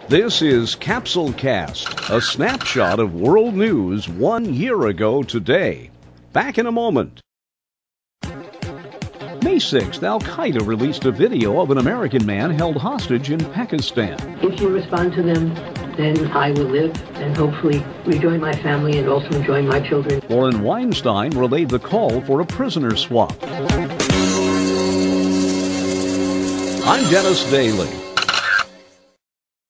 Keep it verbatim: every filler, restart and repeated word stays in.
This is Capsule-Cast, a snapshot of world news one year ago today. Back in a moment. May sixth, Al-Qaeda released a video of an American man held hostage in Pakistan. If you respond to them, then I will live and hopefully rejoin my family and also join my children. Lauren Weinstein relayed the call for a prisoner swap. I'm Dennis Daly.